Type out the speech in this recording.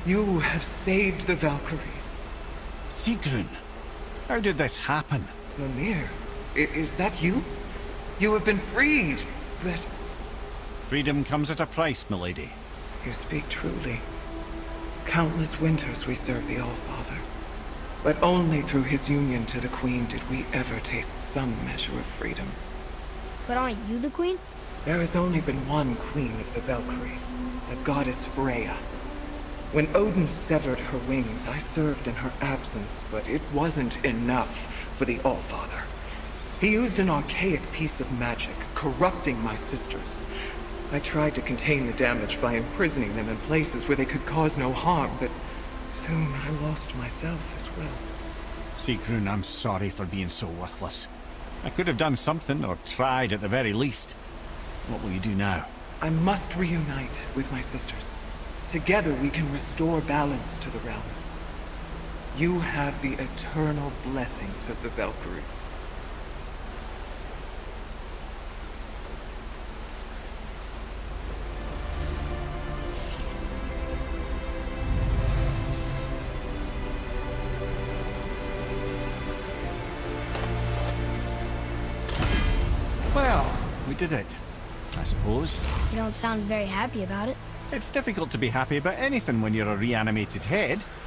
You have saved the Valkyries. Sigrun, how did this happen? Mimir, is that you? You have been freed, but... Freedom comes at a price, milady. You speak truly. Countless winters we served the Allfather. But only through his union to the Queen did we ever taste some measure of freedom. But aren't you the queen? There has only been one queen of the Valkyries, the goddess Freya. When Odin severed her wings, I served in her absence, but it wasn't enough for the Allfather. He used an archaic piece of magic, corrupting my sisters. I tried to contain the damage by imprisoning them in places where they could cause no harm, but soon I lost myself as well. Sigrun, I'm sorry for being so worthless. I could have done something, or tried at the very least. What will you do now? I must reunite with my sisters. Together we can restore balance to the realms. You have the eternal blessings of the Valkyries. Well, we did it, I suppose. You don't sound very happy about it. It's difficult to be happy about anything when you're a reanimated head.